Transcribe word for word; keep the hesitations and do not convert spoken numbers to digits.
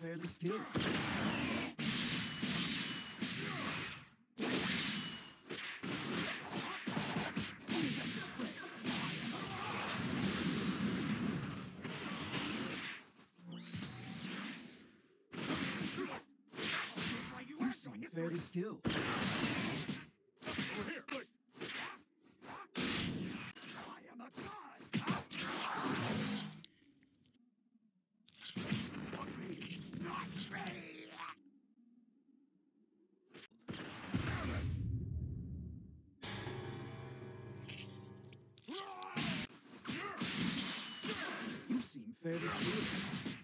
fairly skilled. You seem fairly skilled. Over here! Wait. I am a god! Not me! Not me! You seem fairly skilled.